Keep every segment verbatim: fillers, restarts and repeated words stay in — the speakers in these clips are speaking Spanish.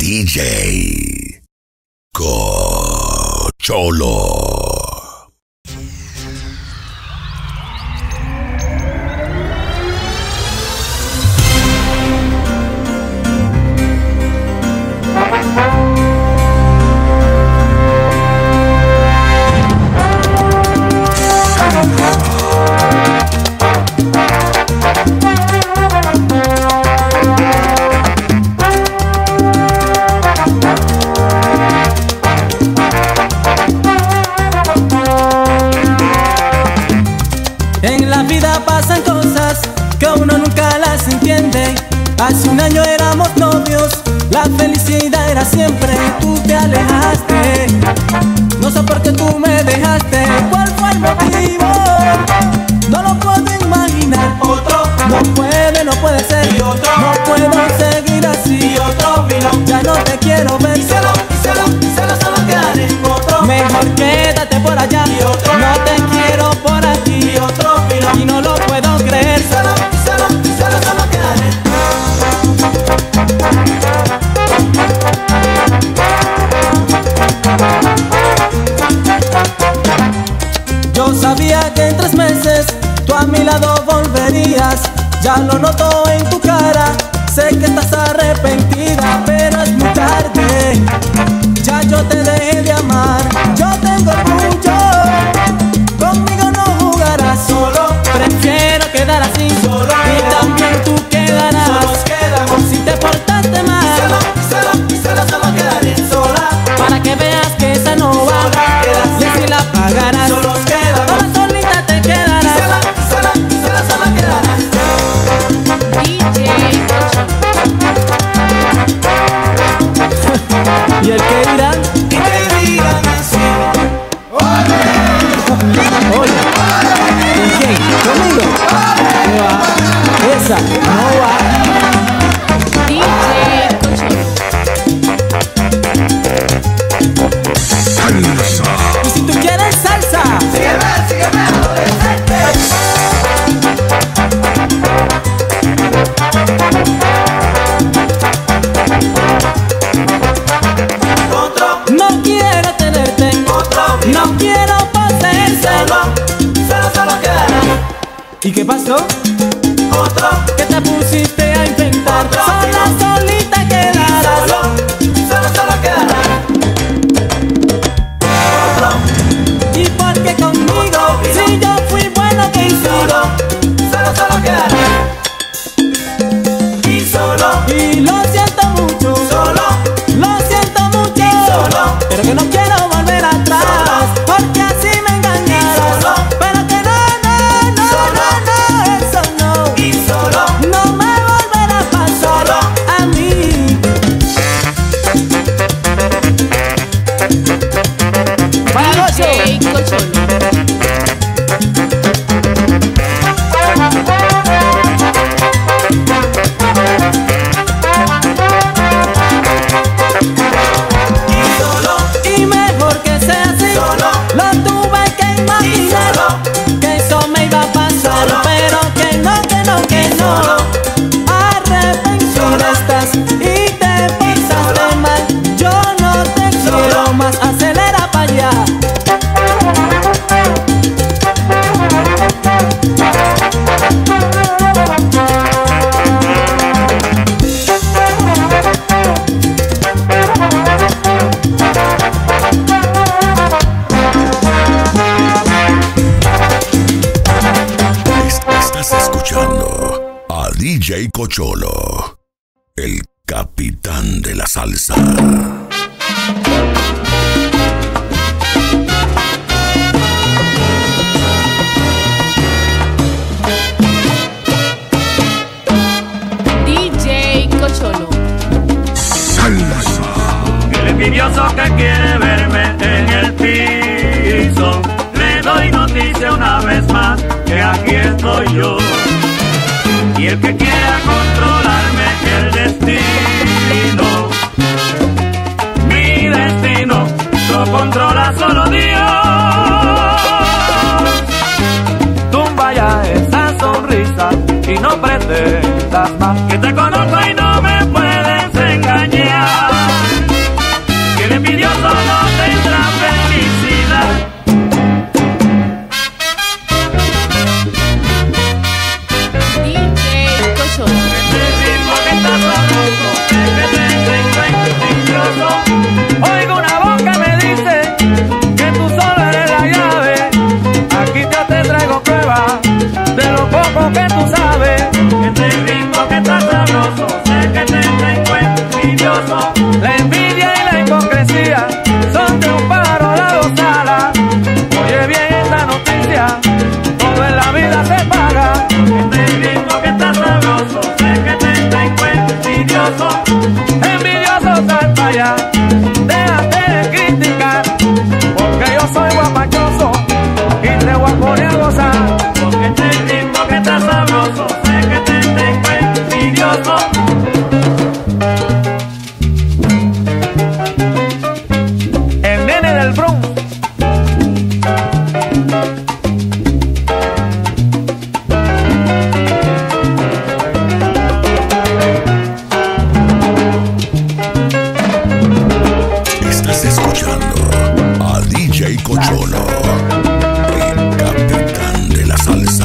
D J Cocholo. En la vida pasan cosas que uno nunca las entiende. Hace un año éramos novios, la felicidad era siempre. Tú te alejaste, no sé por qué tú me dejaste. ¿Cuál fue el motivo? No lo puedo imaginar. Otro no puede, no puede ser. Y otro no puedo seguir así. Y otro vino, ya no te quiero ver. Y solo, y solo, y solo, solo quedar en otro. Mejor quédate por allá. Y otro no te quiero por aquí. Y otro vino, y no lo puedo creer. Solo, y solo, y solo, solo quedar en Yo sabía que en tres meses tú a mi lado volverías. Ya lo noto en tu cara, sé que estás arrepentida, pero es muy tarde. Ya yo te dejé de amar, yo tengo orgullo. Conmigo no jugarás solo, prefiero quedar así solo. Y también tú quedarás solo, quedamos si te portaste mal. Solo, solo, solo, solo quedaré sola. Para que veas que esa no va, y así la pagarás. Solo quedamos, sola solita te quedarás. Solo, solo, solo, solo quedarás. D J ¿Y el que dirán? Y te digan así. ¡Ole! Oye, D J, conmigo. ¿Qué va? Esa no va. D J Cocholo. Y si tú quieres salsa, Sígueme, sígueme, adolescente. Otro, no quiero tenerte, otro, no quiero poseerte. solo, solo, solo quedará. ¿Y qué pasó? Otro, ¿Qué te pusiste a inventar? Otro. Sola solita quedarás. solo, solo, solo quedará. Otro, ¿Y por qué conmigo? Si yo fui bueno que y solo, solo, solo quedará. Y solo, Y lo siento mucho, solo, lo siento mucho. solo, Pero que no quiero volver atrás, Solo. porque así me engañaron. Solo. Pero que no, no, no, Solo. no, no, eso no. y solo, No me volverá a pasar Solo. a mí. Para D ocho. J Cocholo. y solo, Y mejor que sea así, Solo. lo tuve que imaginar. solo, Que eso me iba a pasar, Solo. pero que no, que no, que no. Solo. Arrepentida Solo. estás y te portaste Solo. mal. Yo no te Solo. quiero más, acelera para allá. Estás escuchando a D J Cocholo, el capitán de la salsa. D J Cocholo. El envidioso que quiere verme en el piso, le doy noticia una vez más que aquí estoy yo. Y el que quiera controlarme el destino, mi destino, lo controla solo Dios. Tumba ya esa sonrisa y no pretendas más, que te conozco y no me puedes engañar. tú sabes que este ritmo que está sabroso, sé que te tengo envidioso. La envidia y la hipocresía son de un paro la dos alas. Oye bien esta noticia, todo en la vida se paga. Este ritmo que está sabroso, sé que te tengo envidioso. Envidioso, sal para allá, déjate de criticar, porque yo soy guapachoso y te voy a poner a gozar. Porque este ritmo que está sabroso, sé que te tengo envidioso. El nene del Bronx. Estás escuchando a D J Cocholo, el capitán de la salsa.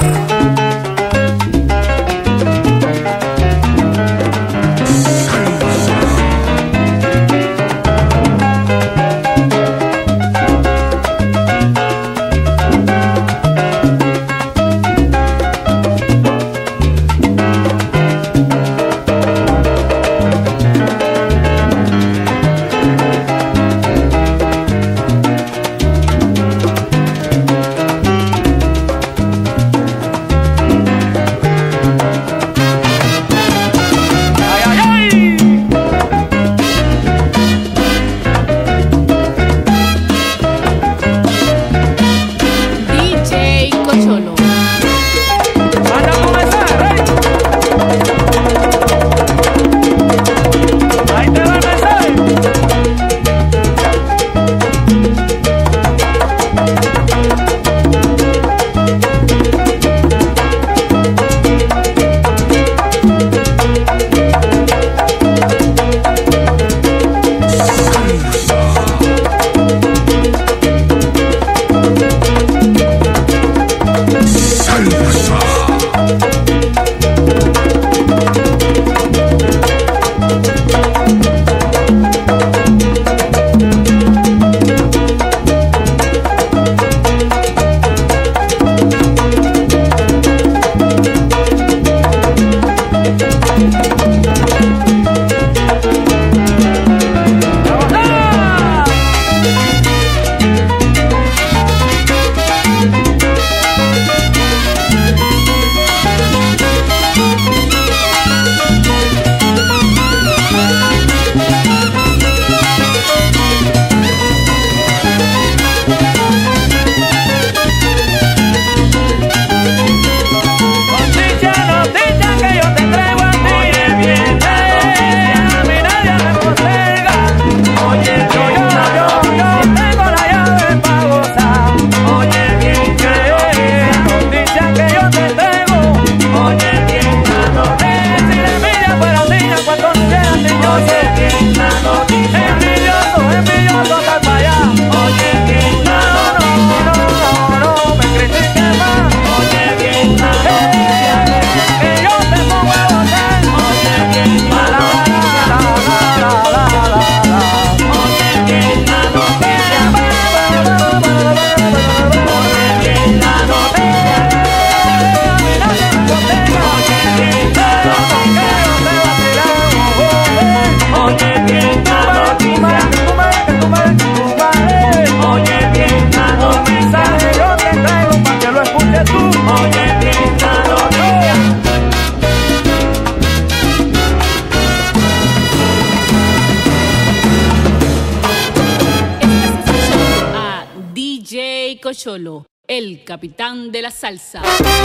Cocholo, el capitán de la salsa.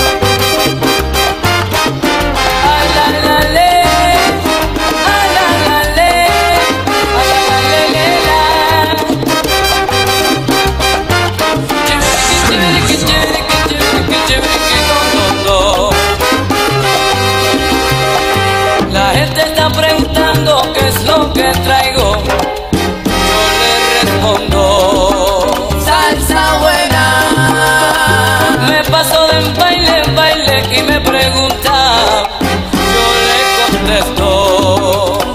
Ay, la, la, le. Ay, la, la, le. Ay, la, la, le, le, la. Chiriqui, chiriqui, chiriqui, chiriqui, no, no, no. La gente está preguntando qué es lo que traigo. Yo le respondo: salsa buena. Me paso de baile en baile y me pregunta, yo le contesto: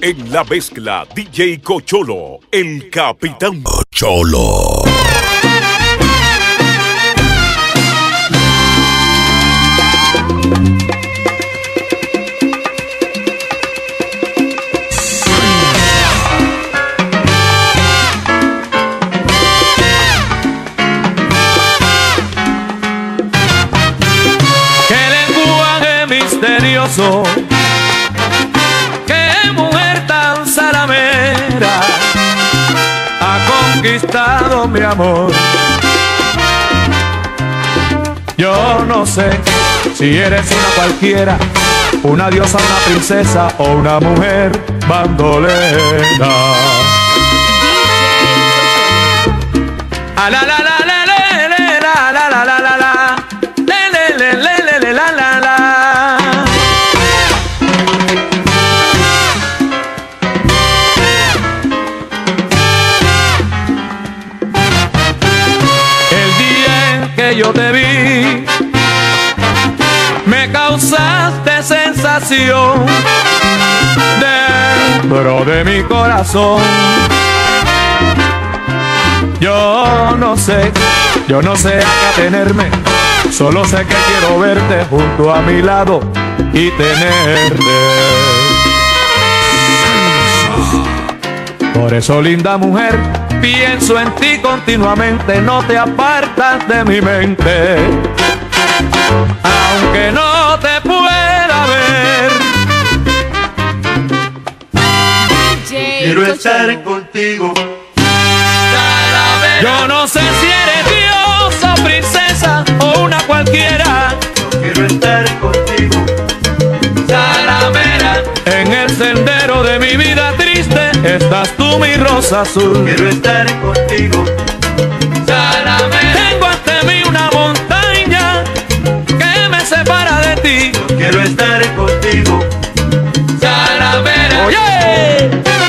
En la mezcla, D J Cocholo, el capitán Cocholo. Misterioso, qué mujer tan salamera ha conquistado mi amor. Yo no sé si eres una cualquiera, una diosa, una princesa o una mujer bandolera. A la la la la la la la la la la la le le le le le la la la. Yo te vi, me causaste sensación dentro de mi corazón. Yo no sé, yo no sé a qué atenerme, solo sé que quiero verte junto a mi lado y tenerte. Por eso, linda mujer, pienso en ti continuamente, no te apartas de mi mente, aunque no te pueda ver. Quiero estar contigo. Yo no sé si eres diosa, princesa o una cualquiera. Quiero estar contigo. Salamera, en el sendero de mi vida triste estás tú, mi rosa azul. Quiero estar contigo. Salamera, tengo ante mí una montaña que me separa de ti. Quiero estar contigo. Salamera, oye.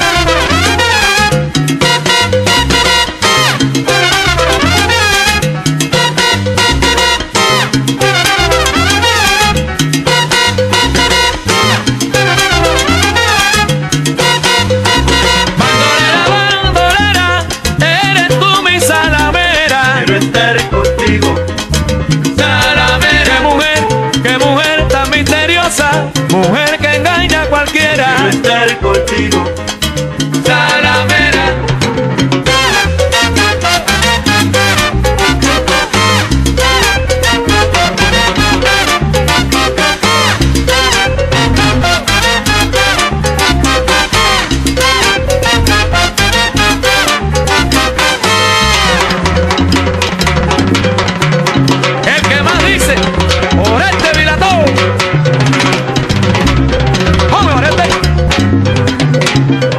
Mujer que engaña a cualquiera. Quiero estar contigo. Salamera. El que más dice, por este Vilatón. ¡Vamos, Orete!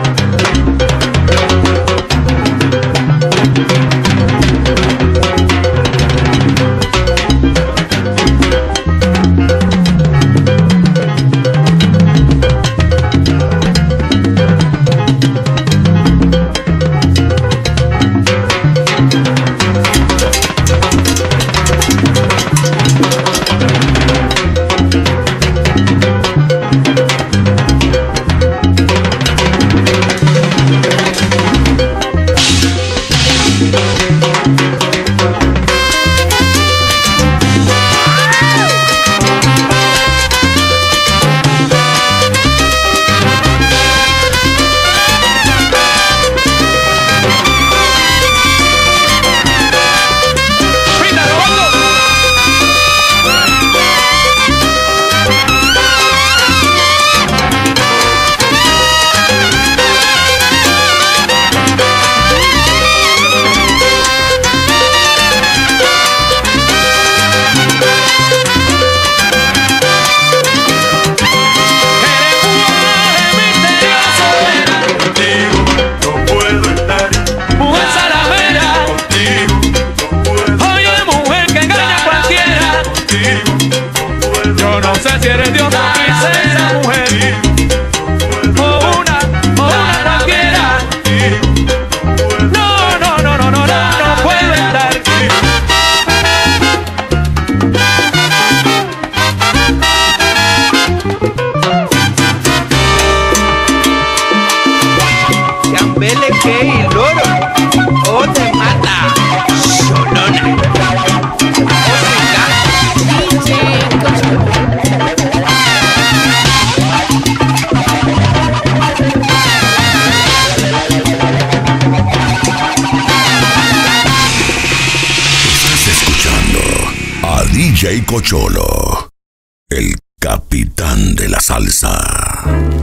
J Cocholo, el capitán de la salsa.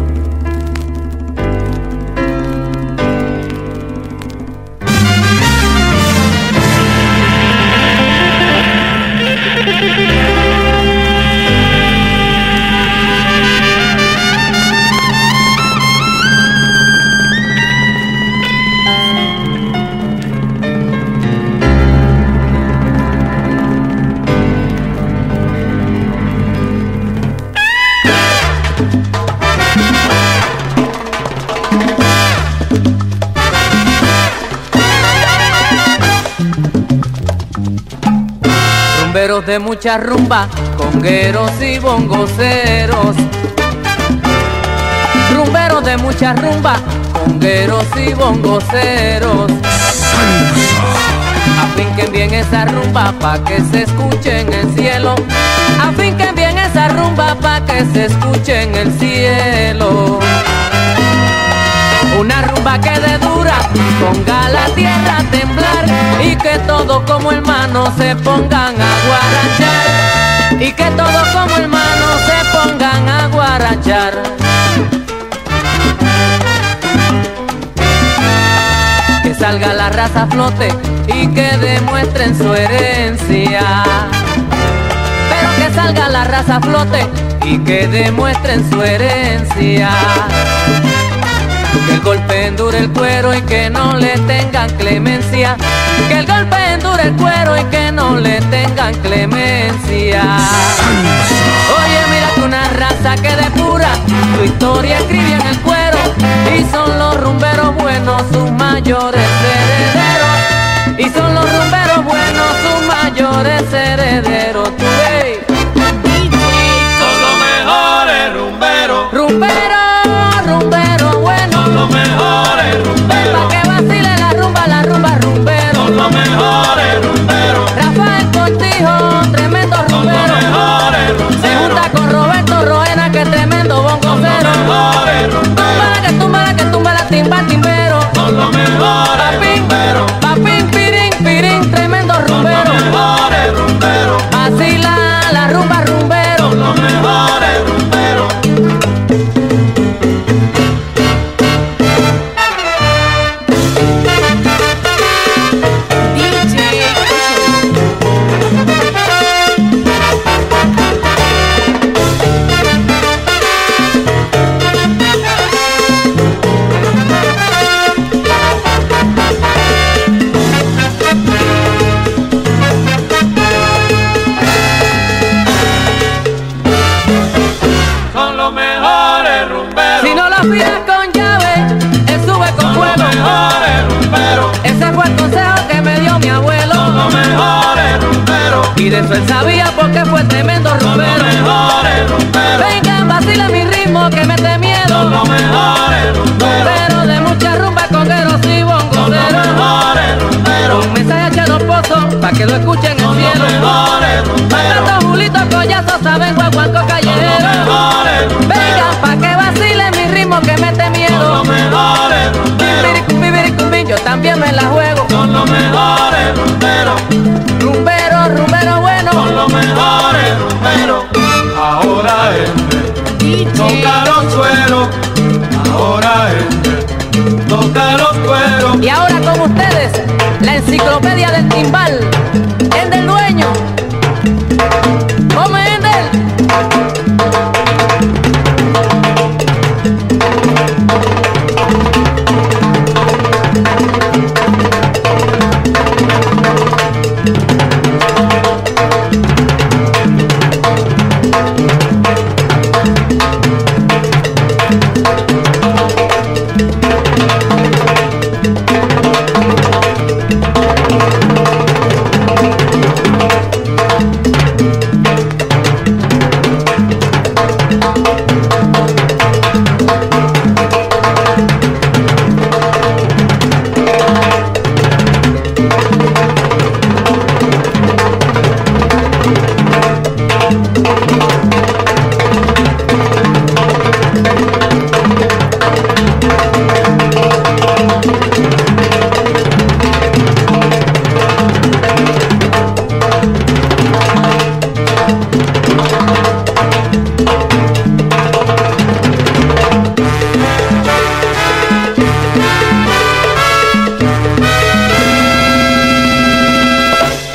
Rumberos de mucha rumba, congueros y bongoceros. Rumberos de mucha rumba, congueros y bongoceros. Afinquen bien esa rumba pa' que se escuche en el cielo. Afinquen bien esa rumba pa' que se escuche en el cielo. Una rumba que de dura ponga la tierra a temblar y que todos como hermanos se pongan a guarachar. Y que todos como hermanos se pongan a guarachar. Que salga la raza a flote y que demuestren su herencia. Pero que salga la raza a flote y que demuestren su herencia. Que el golpe endure el cuero y que no le tengan clemencia. Que el golpe endure el cuero y que no le tengan clemencia. Oye, mira que una raza que depura su historia escribe en el cuero. Y son los rumberos buenos sus mayores herederos. Y son los rumberos buenos sus mayores herederos. Tú ves, Son los mejores rumberos. rumberos, rumberos buenos. Son los mejores rumberos. Pa' que vacile la rumba, la rumba, rumbero. Son los mejores rumberos. Rafael Cortijo, tremendo Son los rumbero. mejores Se rumberos. junta con Roberto Roena, que tremendo Son los bongocero. mejores rumberos. Túmbala que túmbala que tumba la timba timbero. Son los mejores Papín, rumberos. papín, pirín, pirín, tremendo Son los rumbero. mejores rumberos. Vacila la rumba, rumbero. Son los mejores rumberos. D J Cocholo. Son los mejores rumberos. Si no lo pides con llave, él sube con Son los fuego. mejores rumberos. Ese fue el consejo que me dio mi Son abuelo. los mejores rumberos. Y de eso él sabía porque fue tremendo Son los rumbero. mejores rumberos. Vengan, vacila mi ritmo que mete Son miedo. los mejores rumberos. Pero de mucha rumba, congueros y Son los bongoceros. mejores rumberos. Un mensaje a Chelo Pozo, pa' que lo escuchen en el Son los cielo. mejores rumberos. Tanto Julito Collazo saben guaguanco Son los callejero. mejores Vengan, rumberos. pa' que vacile mi ritmo que mete Son miedo. los mejores rumberos. Bibiricum, bibiricum, yo también me la juego. Son los mejores rumberos. Rumbero, rumbero bueno. Son los mejores rumberos. Ahora este D toca J los suelos. Ahora este toca los cueros. Y ahora con ustedes, la enciclopedia del timbal. El del dueño. ¿Cómo es del?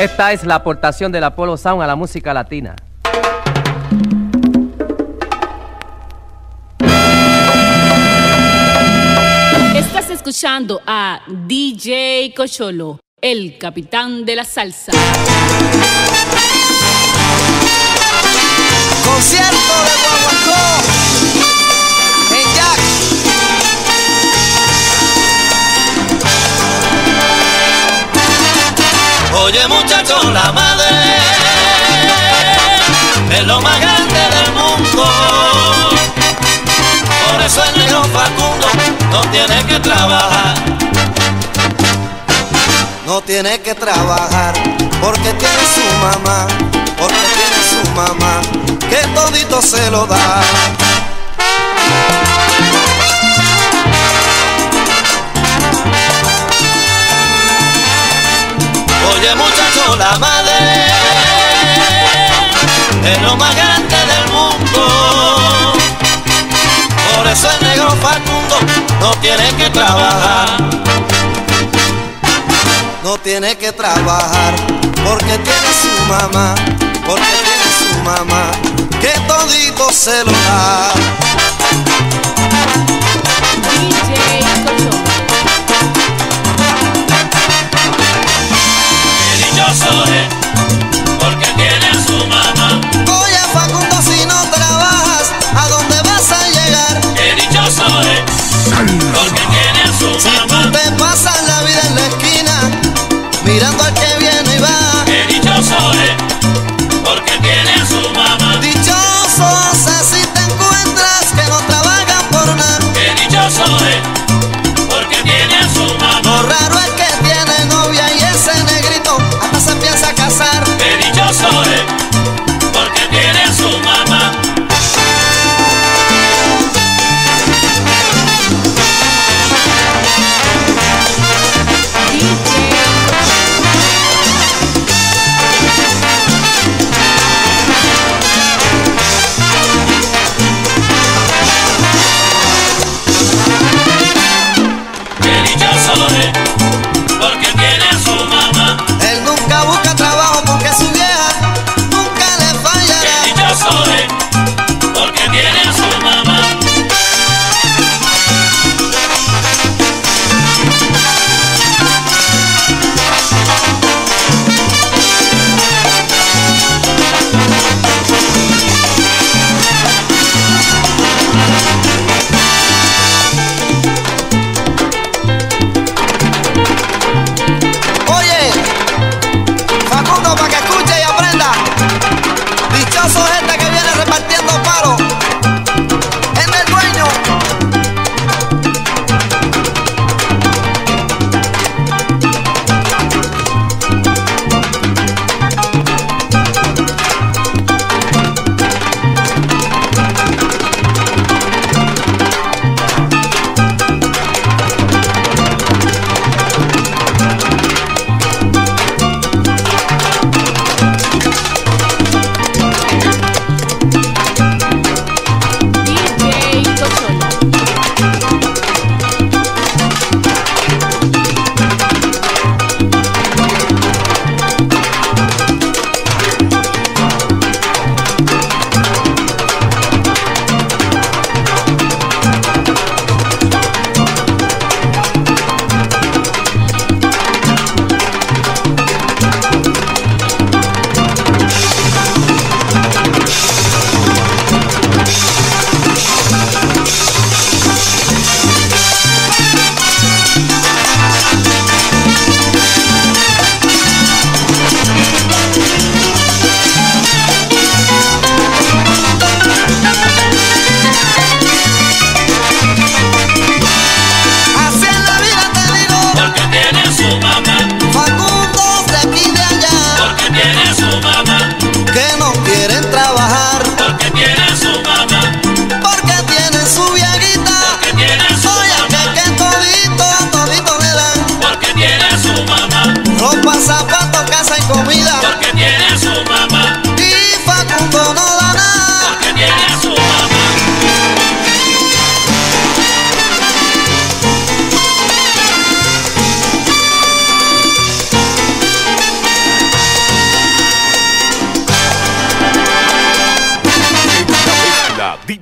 Esta es la aportación del Apollo Sound a la música latina. Estás escuchando a D J Cocholo, el capitán de la salsa. Concierto de Guaguancó en Jack. Oye muchacho, la madre es lo más grande del mundo. Por eso el negro Facundo no tiene que trabajar. No tiene que trabajar porque tiene su mamá, porque tiene su mamá que todito se lo da. Oye muchacho, la madre es lo más grande del mundo. Por eso el negro Facundo no tiene que trabajar. No tiene que trabajar porque tiene su mamá, porque tiene su mamá que todito se lo da. D J Cocholo. Qué dichoso es porque tiene a su mamá. Oye Facundo, si no trabajas, ¿a dónde vas a llegar? Qué dichoso es porque tiene a su si mamá. Si tú te pasas la vida en la esquina mirando al que viene y va. Qué dichoso es porque tiene a su mamá. Dichoso es si te encuentras que no trabajan por nada. Qué dichoso es porque tiene a su mamá. Lo raro es que tiene novia y ese negrito hasta se empieza a casar. Qué dichoso es porque tiene a su mamá. D J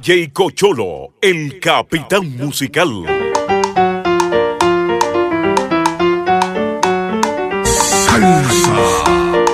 D J Cocholo, el capitán musical. Salsa.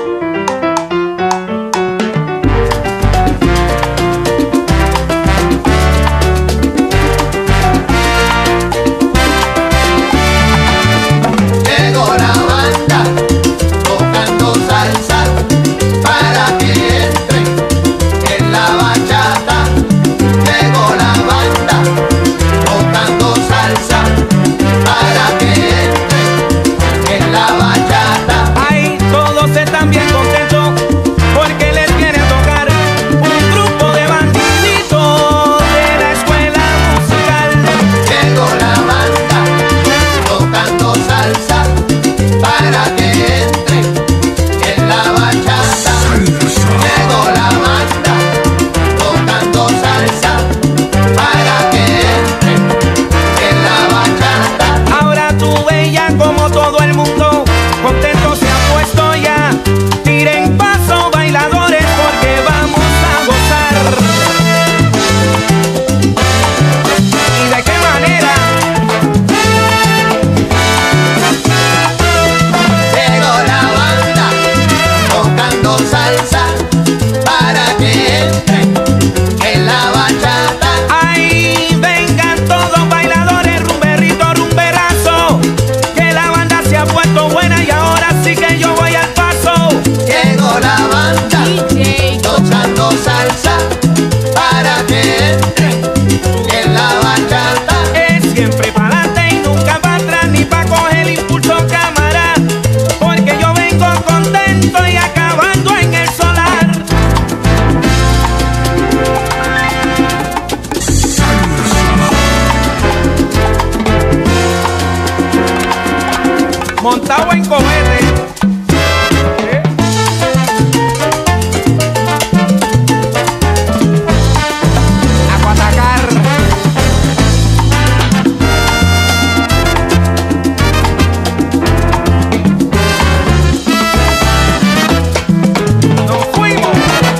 Montado en cohete. ¿Eh? A atacar. Nos fuimos.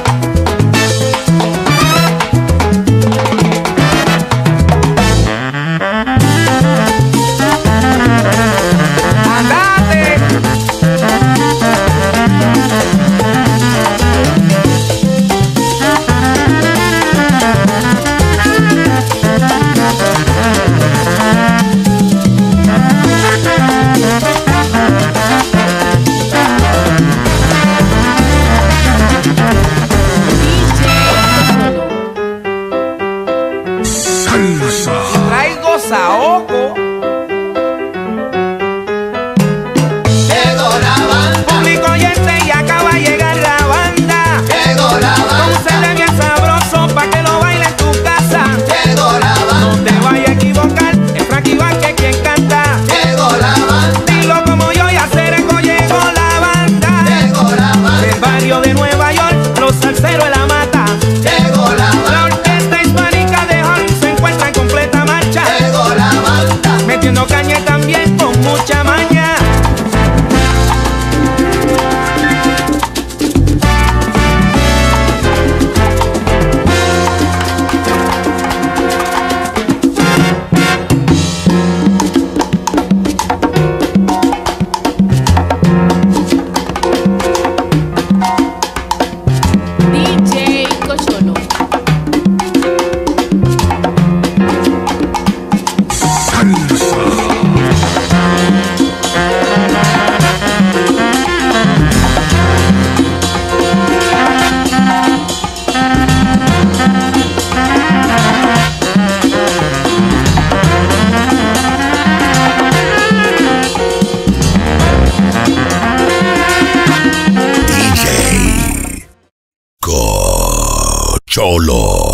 Traigo saoco. Llegó la banda. Público oyente y acaba de llegar la banda. Llegó la banda. Un set bien sabroso pa' que lo baile en tu casa. Llegó la banda. No te vayas a equivocar, es Frankie Vázquez quien canta. Llegó la banda. Dilo como yo y hacer eco, llegó la banda. Llegó la banda. Del barrio de Nueva York, los salseros de la mata. Llegó la banda. La orquesta hispánica de Hollywood se encuentra en completa marcha. Llegó la banda. Metiendo caña también con mucha maña. D J Cocholo. D J Cocholo.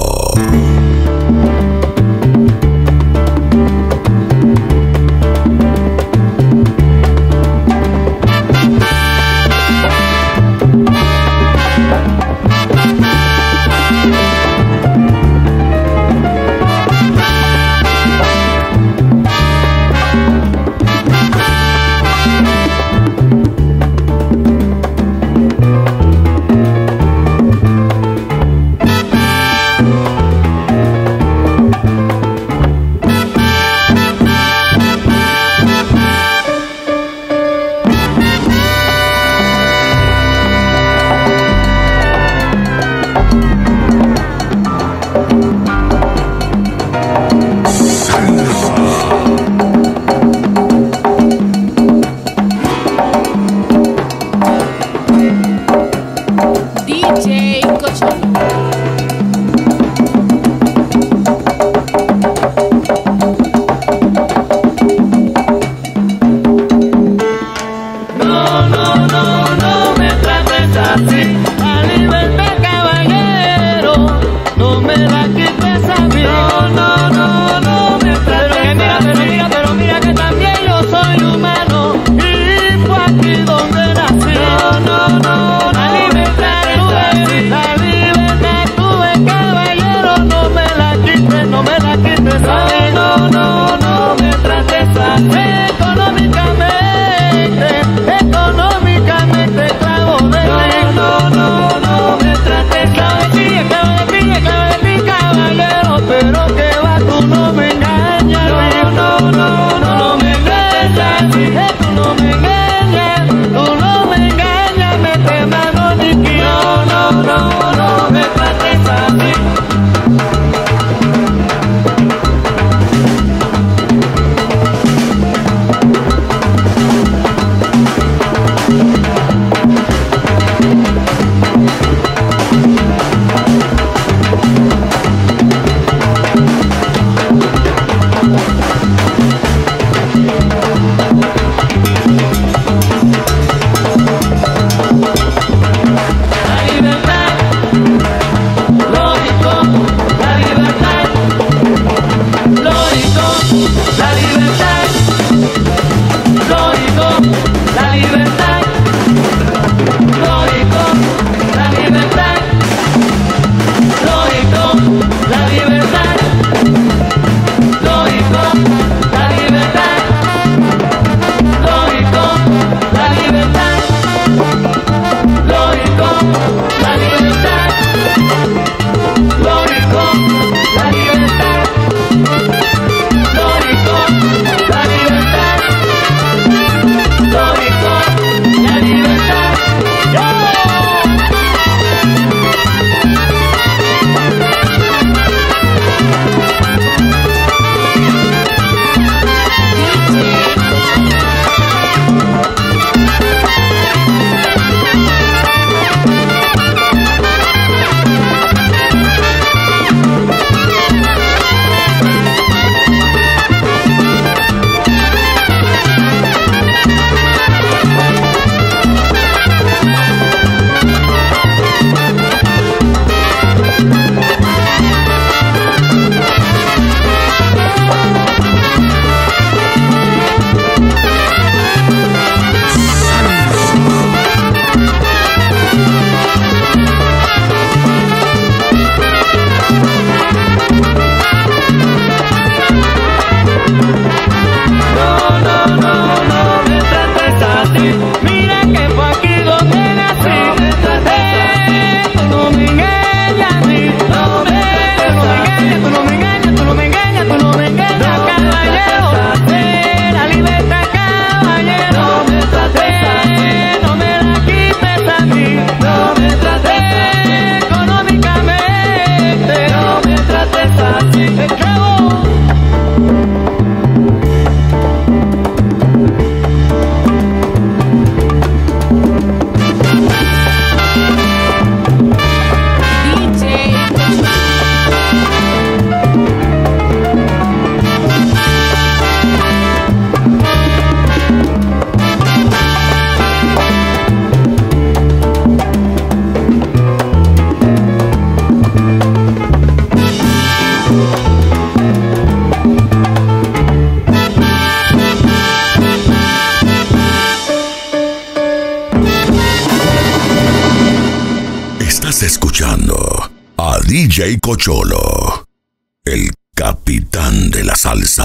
escuchando a D J Cocholo, el capitán de la salsa.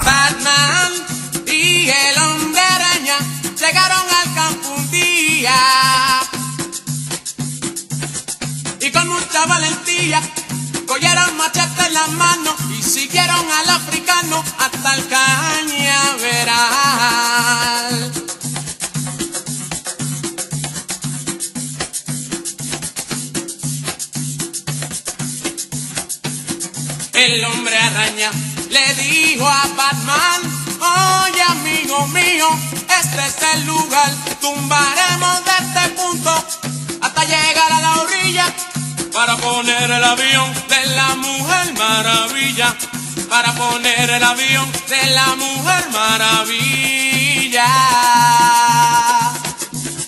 Batman y el hombre araña llegaron al campo un día y con mucha valentía cogieron machete en las manos y siguieron al africano hasta el cañaveral. El hombre araña le dijo a Batman: oye, amigo mío, este es el lugar, tumbaremos de este punto hasta llegar a la orilla para poner el avión de la Mujer Maravilla, para poner el avión de la Mujer Maravilla.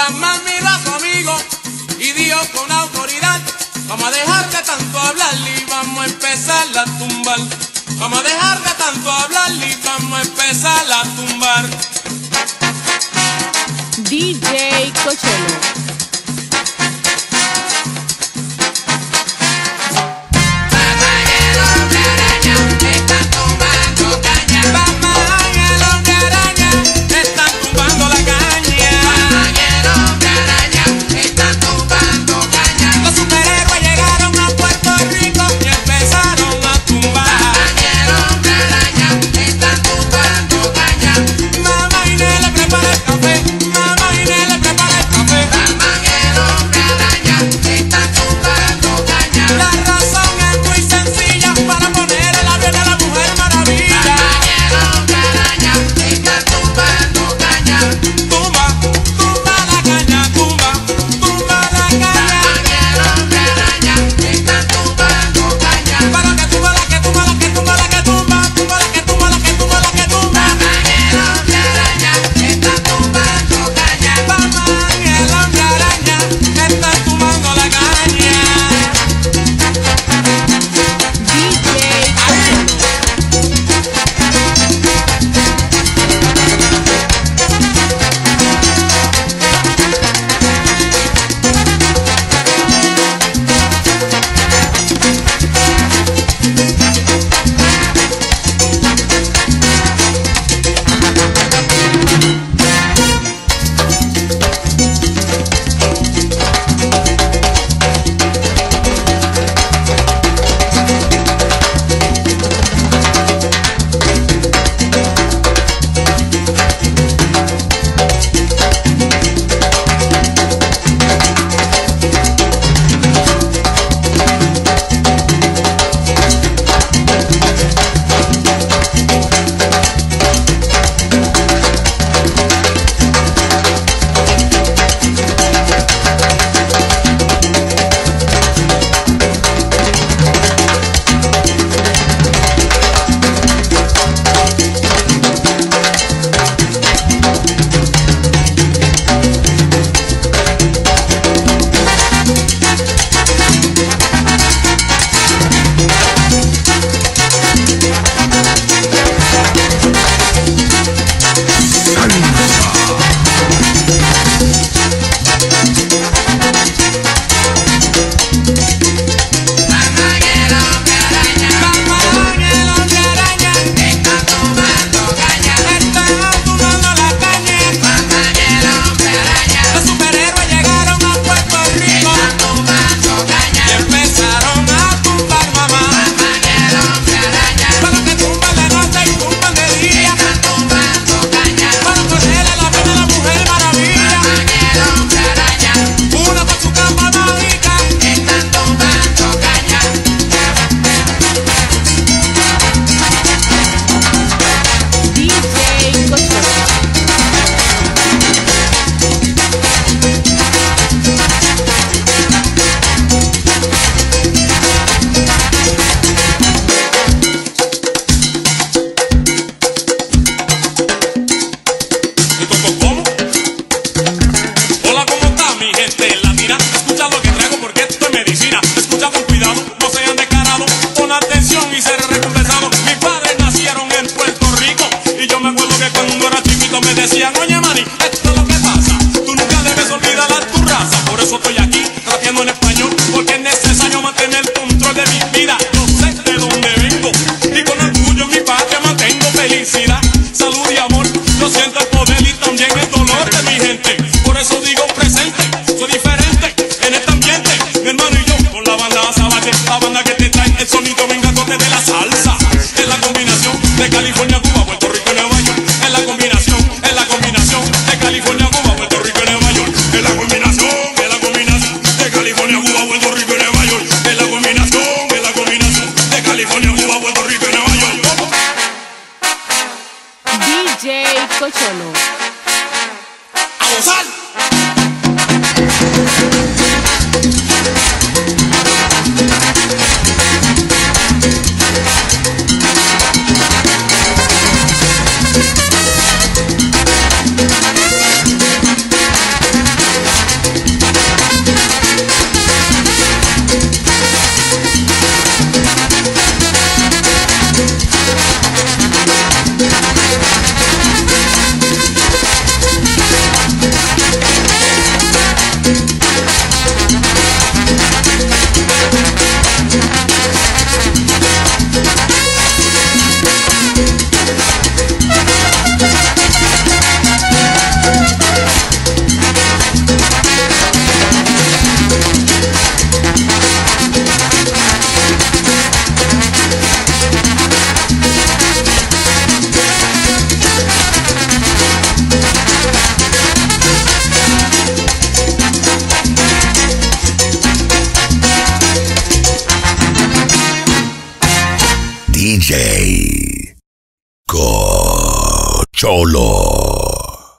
Mamá miró a su amigo y dijo con autoridad: vamos a dejar de tanto hablar y vamos a empezar a tumbar. Vamos a dejar de tanto hablar y vamos a empezar a tumbar. D J Cocholo. Cocholo. ¡A gozar! D J Cocholo.